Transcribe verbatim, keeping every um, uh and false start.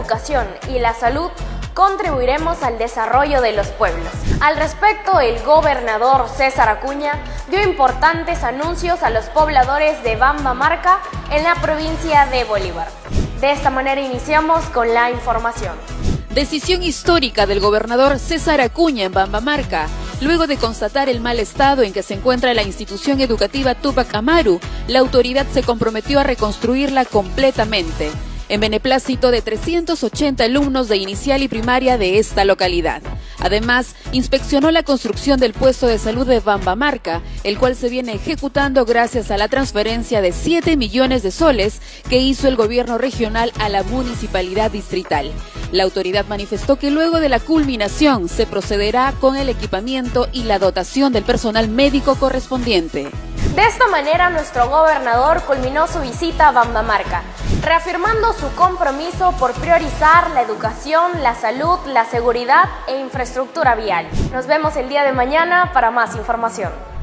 educación y la salud, contribuiremos al desarrollo de los pueblos. Al respecto, el gobernador César Acuña dio importantes anuncios a los pobladores de Bambamarca en la provincia de Bolívar. De esta manera iniciamos con la información. Decisión histórica del gobernador César Acuña en Bambamarca. Luego de constatar el mal estado en que se encuentra la institución educativa Tupac Amaru, la autoridad se comprometió a reconstruirla completamente, en beneplácito de trescientos ochenta alumnos de inicial y primaria de esta localidad. Además, inspeccionó la construcción del puesto de salud de Bambamarca, el cual se viene ejecutando gracias a la transferencia de siete millones de soles que hizo el gobierno regional a la municipalidad distrital. La autoridad manifestó que luego de la culminación se procederá con el equipamiento y la dotación del personal médico correspondiente. De esta manera, nuestro gobernador culminó su visita a Bambamarca, reafirmando su compromiso por priorizar la educación, la salud, la seguridad e infraestructura vial. Nos vemos el día de mañana para más información.